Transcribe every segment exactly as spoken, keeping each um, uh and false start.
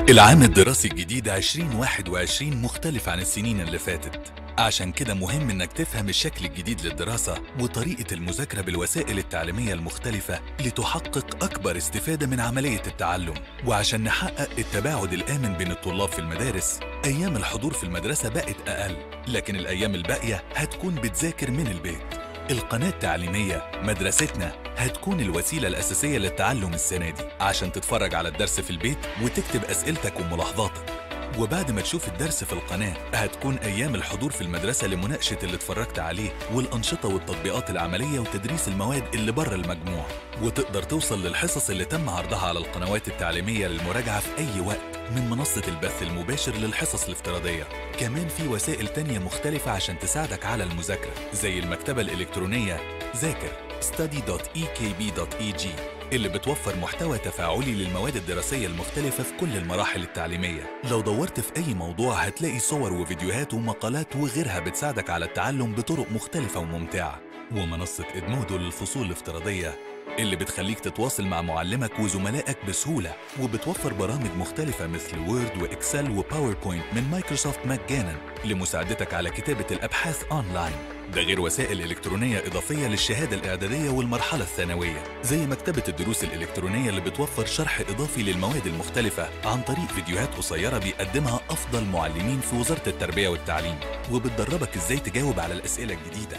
العام الدراسي الجديد عشرين واحد وعشرين مختلف عن السنين اللي فاتت، عشان كده مهم انك تفهم الشكل الجديد للدراسة وطريقة المذاكرة بالوسائل التعليمية المختلفة لتحقق أكبر استفادة من عملية التعلم. وعشان نحقق التباعد الآمن بين الطلاب في المدارس، أيام الحضور في المدرسة بقت أقل، لكن الأيام الباقية هتكون بتذاكر من البيت. القناة التعليمية مدرستنا هتكون الوسيلة الأساسية للتعلم السنة دي، عشان تتفرج على الدرس في البيت وتكتب أسئلتك وملاحظاتك. وبعد ما تشوف الدرس في القناة هتكون أيام الحضور في المدرسة لمناقشة اللي اتفرجت عليه والأنشطة والتطبيقات العملية وتدريس المواد اللي بره المجموع، وتقدر توصل للحصص اللي تم عرضها على القنوات التعليمية للمراجعة في أي وقت من منصة البث المباشر للحصص الافتراضية. كمان في وسائل تانية مختلفة عشان تساعدك على المذاكرة، زي المكتبة الإلكترونية ذاكر ستادي دوت إي كي بي دوت إي جي اللي بتوفر محتوى تفاعلي للمواد الدراسية المختلفة في كل المراحل التعليمية. لو دورت في أي موضوع هتلاقي صور وفيديوهات ومقالات وغيرها بتساعدك على التعلم بطرق مختلفة وممتعة. ومنصة إدمودو للفصول الافتراضية اللي بتخليك تتواصل مع معلمك وزملائك بسهولة، وبتوفر برامج مختلفة مثل وورد وإكسل وباوربوينت من مايكروسوفت مجانا لمساعدتك على كتابة الأبحاث أونلاين. ده غير وسائل إلكترونية إضافية للشهادة الإعدادية والمرحلة الثانوية، زي مكتبة الدروس الإلكترونية اللي بتوفر شرح إضافي للمواد المختلفة عن طريق فيديوهات قصيرة بيقدمها أفضل معلمين في وزارة التربية والتعليم، وبتدربك إزاي تجاوب على الأسئلة الجديدة.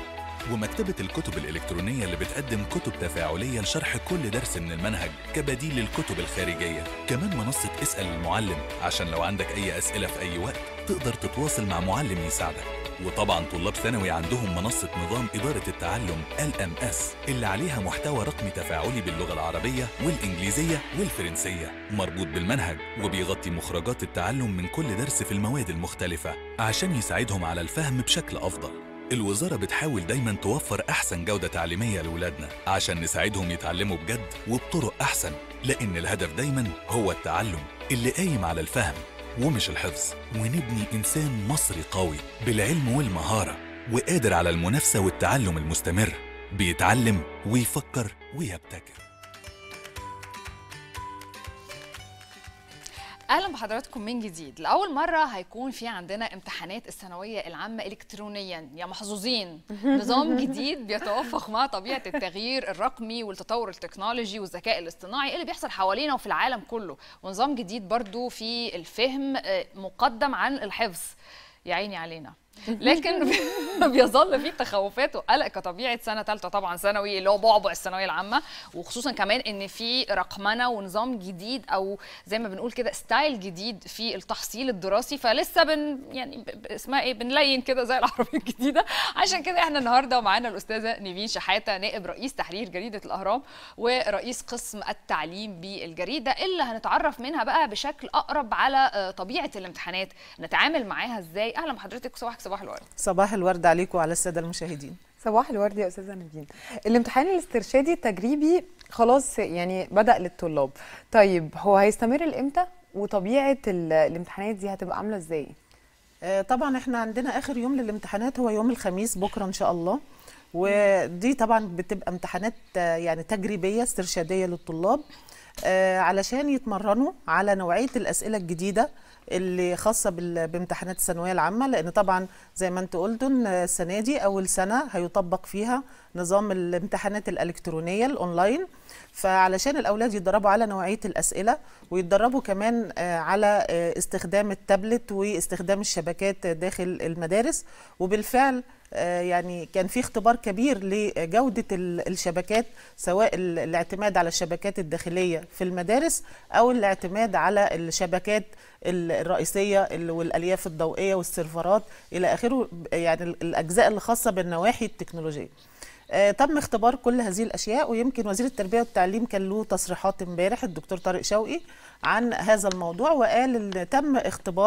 ومكتبة الكتب الإلكترونية اللي بتقدم كتب تفاعلية لشرح كل درس من المنهج كبديل للكتب الخارجية. كمان منصة اسأل المعلم عشان لو عندك أي أسئلة في أي وقت تقدر تتواصل مع معلم يساعدك. وطبعا طلاب ثانوي عندهم منصة نظام إدارة التعلم إل إم إس اللي عليها محتوى رقمي تفاعلي باللغة العربية والإنجليزية والفرنسية مربوط بالمنهج، وبيغطي مخرجات التعلم من كل درس في المواد المختلفة عشان يساعدهم على الفهم بشكل أفضل. الوزارة بتحاول دايما توفر أحسن جودة تعليمية لولادنا عشان نساعدهم يتعلموا بجد وبطرق أحسن، لأن الهدف دايما هو التعلم اللي قايم على الفهم ومش الحفظ، ونبني إنسان مصري قوي بالعلم والمهارة وقادر على المنافسة والتعلم المستمر، بيتعلم ويفكر ويبتكر. اهلا بحضراتكم من جديد. لاول مره هيكون في عندنا امتحانات الثانويه العامه الكترونيا، يا محظوظين. نظام جديد بيتوافق مع طبيعه التغيير الرقمي والتطور التكنولوجي والذكاء الاصطناعي اللي بيحصل حوالينا وفي العالم كله، ونظام جديد برضو في الفهم مقدم عن الحفظ. يا عيني علينا. لكن بيظل في تخوفات وقلق كطبيعه سنه ثالثه طبعا ثانوي اللي هو بعبع الثانويه العامه، وخصوصا كمان ان في رقمنه ونظام جديد او زي ما بنقول كده ستايل جديد في التحصيل الدراسي، فلسه بن يعني اسمها ايه بنلين كده زي العربيه الجديده. عشان كده احنا النهارده معانا الاستاذه نيفين شحاته، نائب رئيس تحرير جريده الاهرام ورئيس قسم التعليم بالجريده، اللي هنتعرف منها بقى بشكل اقرب على طبيعه الامتحانات، نتعامل معاها ازاي. اهلا بحضرتك. صباحك صباح الورد. صباح الورد عليكم وعلى الساده المشاهدين. صباح الورد يا استاذه نيفين. الامتحان الاسترشادي التجريبي خلاص يعني بدأ للطلاب، طيب هو هيستمر لامتى وطبيعه الامتحانات دي هتبقى عامله ازاي؟ آه طبعا احنا عندنا اخر يوم للامتحانات هو يوم الخميس بكره ان شاء الله، ودي طبعا بتبقى امتحانات آه يعني تجريبيه استرشاديه للطلاب آه علشان يتمرنوا على نوعيه الاسئله الجديده اللي خاصه بامتحانات الثانويه العامه، لان طبعا زي ما انتوا قلتوا السنه دي اول سنه هيطبق فيها نظام الامتحانات الالكترونيه الاونلاين، فعلشان الاولاد يتدربوا على نوعيه الاسئله ويتدربوا كمان على استخدام التابلت واستخدام الشبكات داخل المدارس. وبالفعل يعني كان في اختبار كبير لجودة الشبكات، سواء الاعتماد على الشبكات الداخلية في المدارس أو الاعتماد على الشبكات الرئيسية والألياف الضوئية والسيرفرات إلى آخره، يعني الأجزاء اللي خاصة بالنواحي التكنولوجية. تم اختبار كل هذه الاشياء، ويمكن وزير التربيه والتعليم كان له تصريحات امبارح الدكتور طارق شوقي عن هذا الموضوع، وقال ان تم اختبار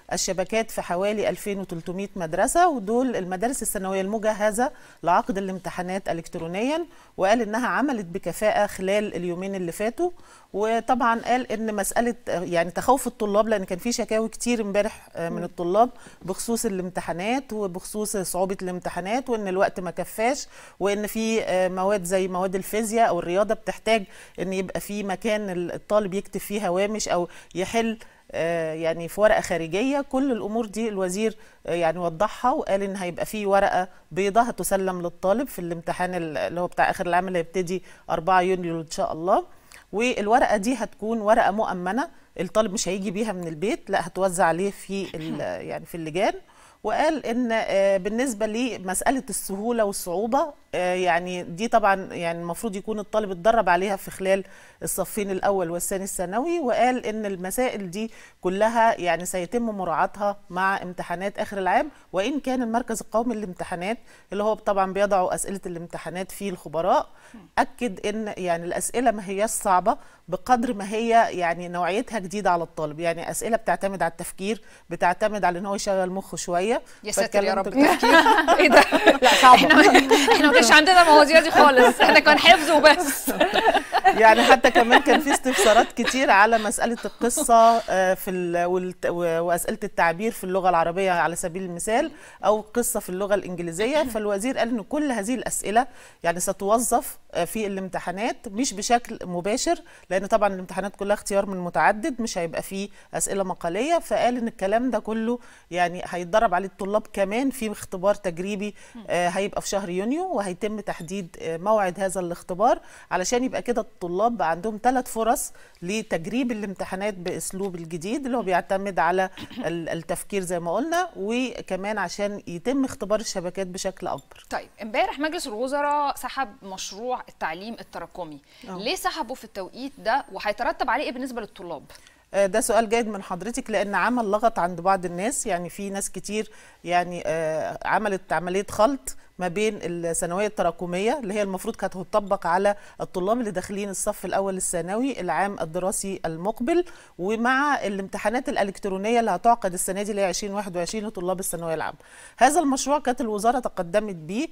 الشبكات في حوالي ألفين وثلاثمائة مدرسة، ودول المدارس الثانوية المجهزة لعقد الامتحانات إلكترونيا، وقال إنها عملت بكفاءة خلال اليومين اللي فاتوا. وطبعا قال إن مسألة يعني تخوف الطلاب، لأن كان في شكاوي كتير امبارح من الطلاب بخصوص الامتحانات وبخصوص صعوبة الامتحانات، وإن الوقت ما كفاش، وإن في مواد زي مواد الفيزياء أو الرياضة بتحتاج إن يبقى في مكان الطالب يكتب فيه هوامش أو يحل يعني في ورقة خارجية. كل الأمور دي الوزير يعني وضحها، وقال إن هيبقى فيه ورقة بيضاء هتسلم للطالب في الامتحان اللي هو بتاع آخر العام اللي هيبتدي أربعة يونيو إن شاء الله. والورقة دي هتكون ورقة مؤمنة، الطالب مش هيجي بيها من البيت، لا هتوزع عليه في يعني في اللجان. وقال ان بالنسبه لمساله السهوله والصعوبه يعني دي طبعا يعني المفروض يكون الطالب اتدرب عليها في خلال الصفين الاول والثاني الثانوي، وقال ان المسائل دي كلها يعني سيتم مراعاتها مع امتحانات اخر العام. وان كان المركز القومي للامتحانات اللي هو طبعا بيضعوا اسئله الامتحانات فيه الخبراء اكد ان يعني الاسئله ما هياش صعبه بقدر ما هي يعني نوعيتها جديده على الطالب، يعني اسئله بتعتمد على التفكير، بتعتمد على ان هو يشغل مخه شويه. يا ساتر يا رب التفكير ايه ده؟ لا صعبه. احنا احنا ما كانش عندنا المواضيع دي خالص، احنا كان حفظ وبس. يعني حتى كمان كان في استفسارات كتير على مساله القصه في واسئله التعبير في اللغه العربيه على سبيل المثال، او قصه في اللغه الانجليزيه. فالوزير قال ان كل هذه الاسئله يعني ستوظف في الامتحانات مش بشكل مباشر، لان طبعا الامتحانات كلها اختيار من متعدد، مش هيبقى فيه اسئله مقاليه. فقال ان الكلام ده كله يعني هيتدرب عليه الطلاب كمان في اختبار تجريبي هيبقى في شهر يونيو، وهيتم تحديد موعد هذا الاختبار علشان يبقى كده الطلاب بقى عندهم ثلاث فرص لتجريب الامتحانات باسلوب الجديد اللي هو بيعتمد على التفكير زي ما قلنا، وكمان عشان يتم اختبار الشبكات بشكل اكبر. طيب امبارح مجلس الوزراء سحب مشروع التعليم التراكمي، أوه. ليه سحبه في التوقيت ده وهيترتب عليه ايه بالنسبه للطلاب؟ ده سؤال جيد من حضرتك، لان عمل لغط عند بعض الناس، يعني في ناس كتير يعني عملت عمليه خلط ما بين الثانويه التراكميه اللي هي المفروض كانت هتطبق على الطلاب اللي داخلين الصف الاول الثانوي العام الدراسي المقبل، ومع الامتحانات الالكترونيه اللي هتعقد السنه دي اللي هي ألفين وواحد وعشرين لطلاب الثانويه العامه. هذا المشروع كانت الوزاره تقدمت به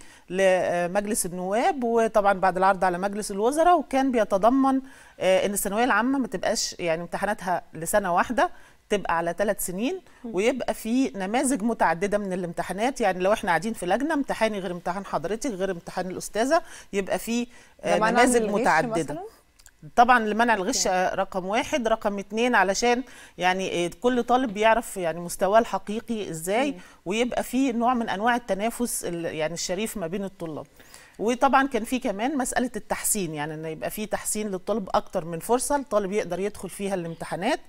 لمجلس النواب، وطبعا بعد العرض على مجلس الوزراء، وكان بيتضمن ان الثانويه العامه ما تبقاش يعني امتحاناتها لسنه واحده، تبقى على ثلاث سنين، ويبقى في نماذج متعدده من الامتحانات. يعني لو احنا قاعدين في لجنه امتحاني غير امتحان حضرتك غير امتحان الاستاذه، يبقى في نماذج متعدده مثلاً؟ طبعا لمنع الغش رقم واحد. رقم اتنين علشان يعني كل طالب بيعرف يعني مستواه الحقيقي ازاي، ويبقى في نوع من انواع التنافس يعني الشريف ما بين الطلاب. وطبعا كان في كمان مساله التحسين، يعني ان يبقى في تحسين للطالب اكتر من فرصه الطالب يقدر يدخل فيها الامتحانات.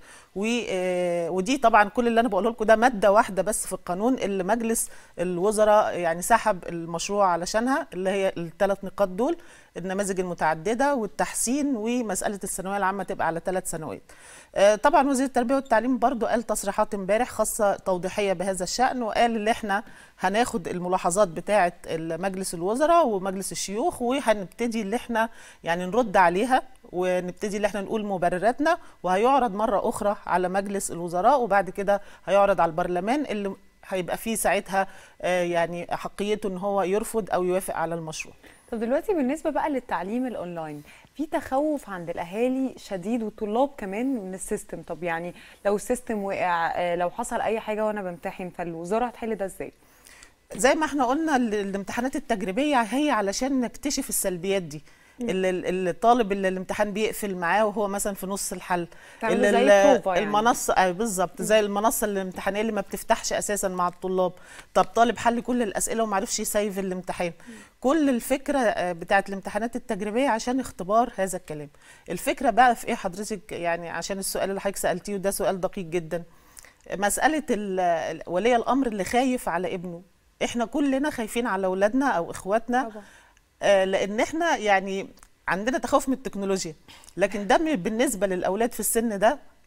ودي طبعا كل اللي انا بقوله لكم ده ماده واحده بس في القانون اللي مجلس الوزراء يعني سحب المشروع علشانها، اللي هي الثلاث نقاط دول، النماذج المتعدده والتحسين ومساله الثانويه العامه تبقى على ثلاث سنوات. طبعا وزير التربيه والتعليم برضو قال تصريحات امبارح خاصه توضيحيه بهذا الشان، وقال ان احنا هناخد الملاحظات بتاعه مجلس الوزراء ومجلس الشيوخ، وهنبتدي اللي احنا يعني نرد عليها، ونبتدي اللي احنا نقول مبرراتنا، وهيعرض مره اخرى على مجلس الوزراء، وبعد كده هيعرض على البرلمان اللي هيبقى فيه ساعتها يعني حقيته ان هو يرفض او يوافق على المشروع. طب دلوقتي بالنسبه بقى للتعليم الاونلاين، في تخوف عند الاهالي شديد والطلاب كمان من السيستم. طب يعني لو السيستم وقع، لو حصل اي حاجه وانا بمتحن، فالوزاره هتحل ده ازاي؟ زي ما احنا قلنا الامتحانات التجريبيه هي علشان نكتشف السلبيات دي. اللي الطالب اللي الامتحان بيقفل معاه وهو مثلا في نص الحل، اللي زي المنصه يعني. بالظبط زي المنصه الامتحانيه اللي ما بتفتحش اساسا مع الطلاب. طب طالب حل كل الاسئله وما عرفش يسيف الامتحان. كل الفكره بتاعت الامتحانات التجريبيه عشان اختبار هذا الكلام. الفكره بقى في ايه حضرتك؟ يعني عشان السؤال اللي حضرتك سالتيه وده سؤال دقيق جدا، مساله ولي الامر اللي خايف على ابنه. احنا كلنا خايفين على اولادنا او اخواتنا طبعا. آه لان احنا يعني عندنا تخوف من التكنولوجيا، لكن ده بالنسبه للاولاد في السن ده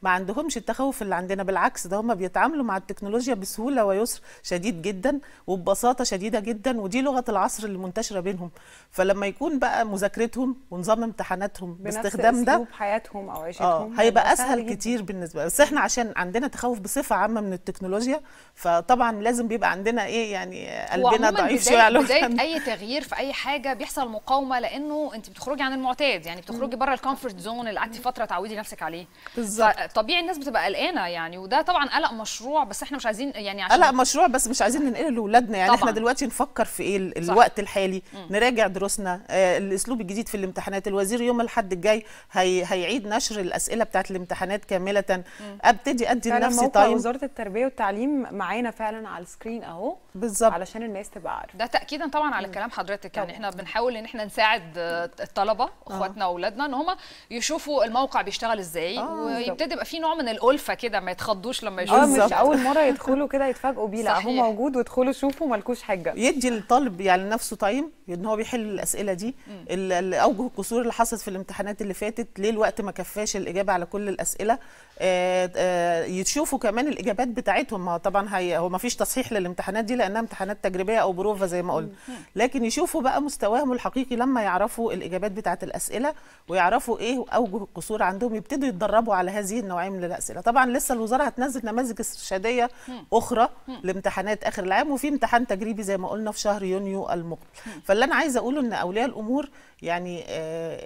ما عندهمش التخوف اللي عندنا، بالعكس ده هم بيتعاملوا مع التكنولوجيا بسهوله ويسر شديد جدا وببساطه شديده جدا، ودي لغه العصر اللي منتشره بينهم. فلما يكون بقى مذاكرتهم ونظام امتحاناتهم باستخدام ده بنفس حياتهم او عيشتهم اه هيبقى اسهل كتير بالنسبه. بس احنا عشان عندنا تخوف بصفه عامه من التكنولوجيا، فطبعا لازم بيبقى عندنا ايه يعني قلبنا ضعيف شويه على بدايه اي تغيير في اي حاجه بيحصل مقاومه، لانه انت بتخرجي عن المعتاد، يعني بتخرجي بره الكومفورت زون اللي قعدتي فتره تعودي نفسك عليه. بالظبط. طبيعي الناس بتبقى قلقانه يعني، وده طبعا قلق مشروع، بس احنا مش عايزين يعني عشان قلق مشروع بس مش عايزين ننقله لاولادنا. يعني طبعًا. احنا دلوقتي نفكر في ايه الوقت الحالي، م. نراجع دروسنا، آه الاسلوب الجديد في الامتحانات. الوزير يوم الاحد الجاي هي هيعيد نشر الاسئله بتاعت الامتحانات كامله. م. ابتدي ادي لنفسي تايم. وزاره التربيه والتعليم معانا فعلا على السكرين اهو بالظبط، علشان الناس تبقى عارفه. ده تاكيدا طبعا على كلام حضرتك. يعني احنا بنحاول ان احنا نساعد الطلبه اخواتنا واولادنا ان هم يشوفوا الموقع بيشتغل ازاي، آه ويبتدي يبقى في نوع من الالفه كده، ما يتخضوش لما يشوفوا. اه مش اول مره يدخلوا كده يتفاجئوا بيه، لا هو موجود وادخلوا شوفوا مالكوش حاجه. يدي الطالب يعني نفسه تايم ان هو بيحل الاسئله دي، اوجه القصور اللي حصلت في الامتحانات اللي فاتت، ليه الوقت ما كفاش الاجابه على كل الاسئله. آآ آآ يشوفوا كمان الاجابات بتاعتهم. ما طبعا هي هو ما فيش تصحيح للامتحانات دي لانها امتحانات تجريبيه او بروفه زي ما قلنا، لكن يشوفوا بقى مستواهم الحقيقي لما يعرفوا الاجابات بتاعت الاسئله ويعرفوا ايه اوجه القصور عندهم، يبتدوا يتدربوا على هذه النوعيه من الاسئله. طبعا لسه الوزاره هتنزل نماذج استرشاديه اخرى لامتحانات اخر العام، وفي امتحان تجريبي زي ما قلنا في شهر يونيو المقبل. فاللي انا عايزه اقوله ان اولياء الامور يعني آآ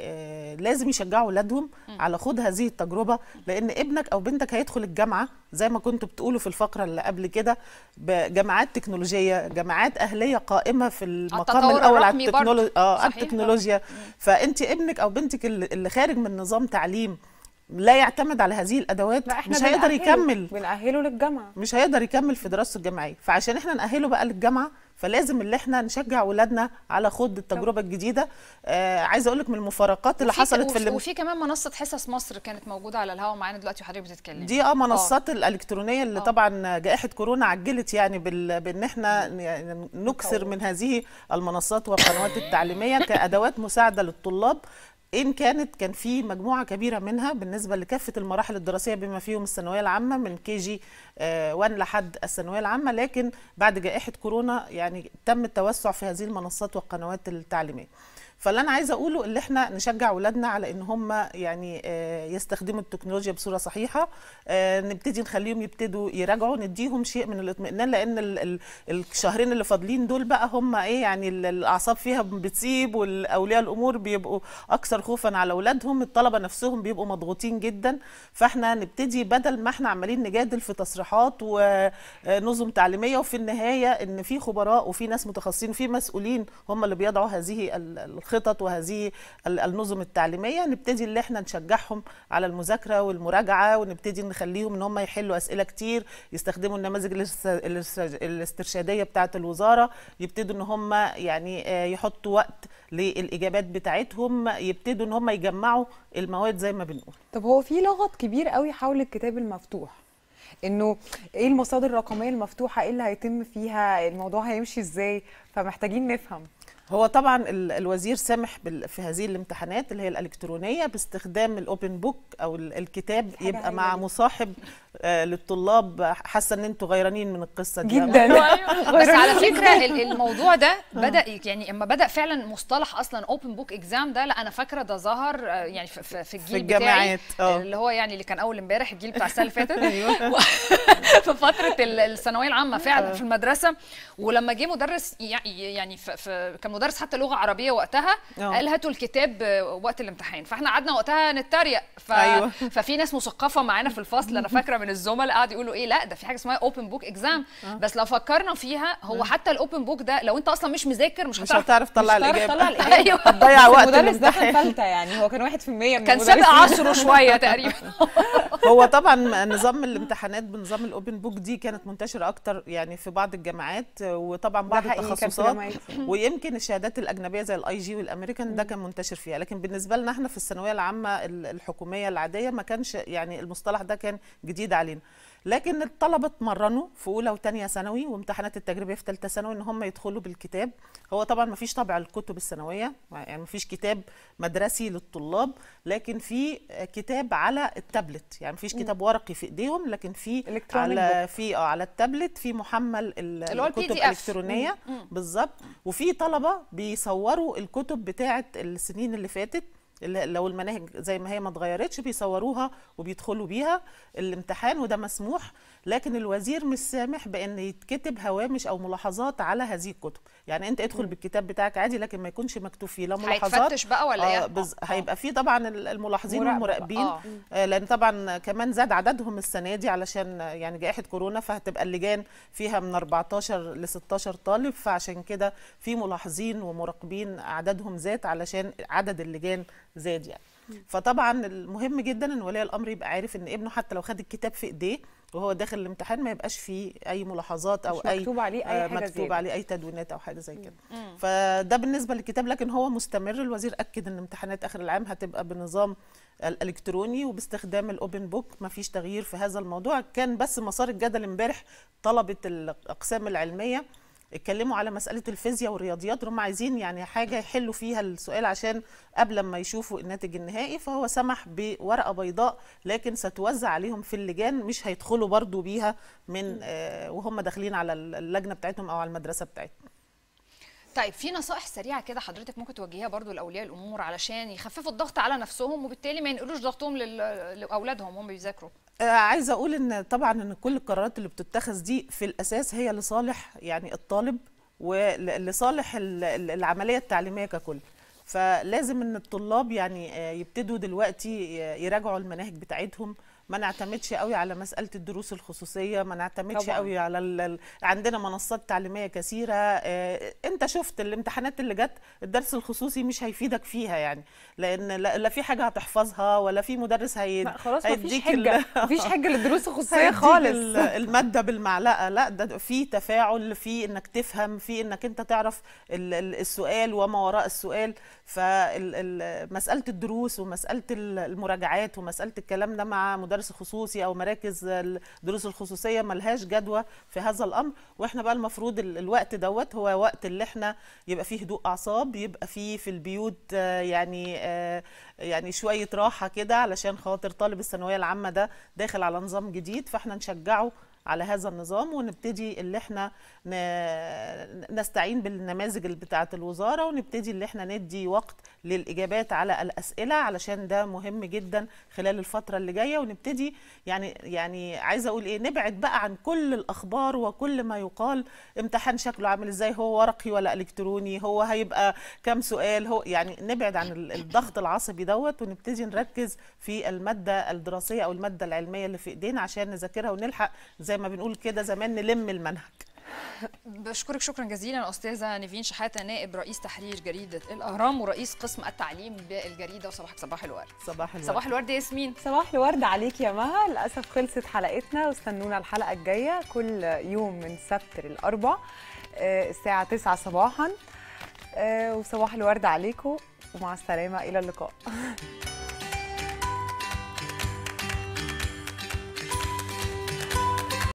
آآ لازم يشجعوا اولادهم على خوض هذه التجربه، لان ابنك او بنتك هيدخل الجامعه زي ما كنتوا بتقولوا في الفقره اللي قبل كده، بجامعات تكنولوجيه، جامعات اهليه قائمه في المقام الاول على التكنولوجيا اه على التكنولوجيا. فانت ابنك او بنتك اللي خارج من نظام تعليم لا يعتمد على هذه الادوات مش هيقدر يكمل، بنأهله للجامعه، مش هيقدر يكمل في دراسته الجامعيه. فعشان احنا نأهله بقى للجامعه فلازم اللي احنا نشجع اولادنا على خوض التجربه الجديده. آه عايزه اقول لك من المفارقات اللي حصلت في وفي كمان منصه حصص مصر كانت موجوده على الهواء معانا دلوقتي وحضرتك بتتكلمي دي اه منصات أوه. الالكترونيه اللي أوه. طبعا جائحه كورونا عجلت يعني بان احنا يعني نكثر من هذه المنصات والقنوات التعليميه كادوات مساعده للطلاب، إن كانت كان في مجموعة كبيرة منها بالنسبة لكافة المراحل الدراسية بما فيهم الثانوية العامة من كي جي واحد لحد الثانوية العامة. لكن بعد جائحة كورونا يعني تم التوسع في هذه المنصات والقنوات التعليمية. فاللي انا عايزه اقوله اللي احنا نشجع اولادنا على ان هم يعني يستخدموا التكنولوجيا بصوره صحيحه، نبتدي نخليهم يبتدوا يراجعوا، نديهم شيء من الاطمئنان، لان الشهرين اللي فاضلين دول بقى هم ايه يعني الاعصاب فيها بتسيب، والاولياء الامور بيبقوا اكثر خوفا على اولادهم، الطلبه نفسهم بيبقوا مضغوطين جدا. فاحنا نبتدي بدل ما احنا عمالين نجادل في تصريحات ونظم تعليميه، وفي النهايه ان في خبراء وفي ناس متخصصين وفي مسؤولين هم اللي بيضعوا هذه الخطط وهذه النظم التعليميه، نبتدي اللي احنا نشجعهم على المذاكره والمراجعه، ونبتدي نخليهم ان هم يحلوا اسئله كتير، يستخدموا النماذج الاسترشاديه بتاعه الوزاره، يبتدوا ان هم يعني يحطوا وقت للاجابات بتاعتهم، يبتدوا ان هم يجمعوا المواد زي ما بنقول. طب هو في لغط كبير قوي حول الكتاب المفتوح، انه ايه المصادر الرقميه المفتوحه، ايه اللي هيتم فيها، الموضوع هيمشي ازاي، فمحتاجين نفهم. هو طبعا الوزير سمح في هذه الامتحانات اللي هي الالكترونيه باستخدام الاوبن بوك او الكتاب، يبقى مع مصاحب آه للطلاب. حاسه ان انتوا غيرانين من القصه دي جدا. بس على فكره الموضوع ده بدا يعني اما بدا فعلا مصطلح اصلا اوبن بوك اكزام ده، لا انا فاكره ده ظهر يعني في, في الجيل في بتاعي أوه. اللي هو يعني اللي كان اول امبارح الجيل بتاع السنه اللي فاتت في فتره الثانويه العامه فعلا في المدرسه. ولما جه مدرس يعني في كان مدرس حتى لغه عربيه وقتها أوه. قال هاتوا الكتاب وقت الامتحان، فاحنا قعدنا وقتها نتريق ف... أيوة. ففي ناس مثقفه معانا في الفصل انا فاكره من الزملاء قعدوا يقولوا ايه لا ده في حاجه اسمها اوبن بوك اكزام. بس لو فكرنا فيها هو حتى الاوبن بوك ده لو انت اصلا مش مذاكر مش هتعرف مش هتعرف تطلع الاجابه. ايوه هتضيع وقت. المدرس ده كان فلته يعني، هو كان واحد في المية من كان سابق عصره شويه تقريبا. هو طبعا نظام الامتحانات بنظام الاوبن بوك دي كانت منتشره اكتر يعني في بعض الجامعات وطبعا بعض التخصصات، ويمكن الشهادات الاجنبيه زي الاي جي والامريكان ده كان منتشر فيها. لكن بالنسبه لنا احنا في الثانويه العامه الحكوميه العاديه ما كانش يعني المصطلح ده كان جديد علينا. لكن الطلبه اتمرنوا في اولى وثانيه ثانوي وامتحانات التجريبيه في ثالثه ثانوي ان هم يدخلوا بالكتاب. هو طبعا ما فيش طبع الكتب الثانويه، يعني ما فيش كتاب مدرسي للطلاب، لكن في كتاب على التابلت، يعني ما فيش كتاب ورقي في ايديهم، لكن في على في اه على التابلت في محمل الكتب الالكترونيه بالظبط. وفي طلبه بيصوروا الكتب بتاعه السنين اللي فاتت، لو المناهج زي ما هي ما اتغيرتش بيصوروها وبيدخلوا بيها الامتحان، وده مسموح. لكن الوزير مش سامح بان يتكتب هوامش او ملاحظات على هذه الكتب، يعني انت ادخل بالكتاب بتاعك عادي لكن ما يكونش مكتوب فيه لا ملاحظات. هيتفتش بقى ولا ايه؟ آه بز... آه. هيبقى فيه طبعا الملاحظين والمراقبين، آه. آه لان طبعا كمان زاد عددهم السنه دي علشان يعني جائحه كورونا، فهتبقى اللجان فيها من أربعتاشر ل ستاشر طالب، فعشان كده في ملاحظين ومراقبين عددهم زاد علشان عدد اللجان زاد يعني. فطبعا المهم جدا ان ولي الامر يبقى عارف ان ابنه حتى لو خد الكتاب في ايديه وهو داخل الامتحان ما يبقاش فيه اي ملاحظات او اي مكتوب عليه اي حاجه مكتوب زيادة. عليه اي تدوينات او حاجه زي كده. فده بالنسبه للكتاب، لكن هو مستمر. الوزير اكد ان امتحانات اخر العام هتبقى بنظام الالكتروني وباستخدام الاوبن بوك، ما فيش تغيير في هذا الموضوع. كان بس مسار الجدل امبارح طلبه الاقسام العلميه اتكلموا على مساله الفيزياء والرياضيات، هم عايزين يعني حاجه يحلوا فيها السؤال عشان قبل ما يشوفوا الناتج النهائي، فهو سمح بورقه بيضاء لكن ستوزع عليهم في اللجان، مش هيدخلوا برضو بيها من آه وهم داخلين على اللجنه بتاعتهم او على المدرسه بتاعتهم. طيب في نصائح سريعه كده حضرتك ممكن توجهيها برضو لاولياء الامور علشان يخففوا الضغط على نفسهم وبالتالي ما ينقلوش ضغطهم لاولادهم وهم بيذاكروا؟ آه عايزه اقول ان طبعا ان كل القرارات اللي بتتخذ دي في الاساس هي لصالح يعني الطالب ولصالح العمليه التعليميه ككل. فلازم ان الطلاب يعني يبتدوا دلوقتي يراجعوا المناهج بتاعتهم، ما نعتمدش قوي على مساله الدروس الخصوصيه، ما نعتمدش طبعاً. قوي على ال... عندنا منصات تعليميه كثيره. آه، انت شفت الامتحانات اللي جت، الدرس الخصوصي مش هيفيدك فيها يعني، لان لا, لا في حاجه هتحفظها ولا في مدرس هي خلاص مفيش حجه مفيش حجه للدروس الخصوصيه خالص. الماده بالمعلقه، لا ده في تفاعل، في انك تفهم، في انك انت تعرف السؤال وما وراء السؤال. فمساله الدروس ومساله المراجعات ومساله الكلام ده مع مدرس خصوصي او مراكز الدروس الخصوصيه ملهاش جدوى في هذا الامر. واحنا بقى المفروض الوقت دوت هو وقت اللي احنا يبقى فيه هدوء اعصاب، يبقى فيه في البيوت يعني يعني شويه راحه كده، علشان خاطر طالب الثانويه العامه ده داخل على نظام جديد، فاحنا نشجعه على هذا النظام ونبتدي اللي احنا نستعين بالنماذج بتاعه الوزاره، ونبتدي اللي احنا ندي وقت للاجابات على الاسئله، علشان ده مهم جدا خلال الفتره اللي جايه. ونبتدي يعني يعني عايزه اقول ايه، نبعد بقى عن كل الاخبار وكل ما يقال امتحان شكله عامل ازاي، هو ورقي ولا الكتروني، هو هيبقى كام سؤال، هو يعني نبعد عن الضغط العصبي دوت، ونبتدي نركز في الماده الدراسيه او الماده العلميه اللي في ايدينا عشان نذاكرها ونلحق زي ما بنقول كده زمان نلم المنهج. بشكرك شكرا جزيلا استاذه نيفين شحاته، نائب رئيس تحرير جريده الاهرام ورئيس قسم التعليم بالجريده. وصباحك صباح الورد. صباح الورد. صباح الورد ياسمين. صباح الورد عليك يا مها. للاسف خلصت حلقتنا، واستنونا الحلقه الجايه كل يوم من السبت للاربع الساعه تسعة صباحا. وصباح الورد عليكم ومع السلامه، الى اللقاء.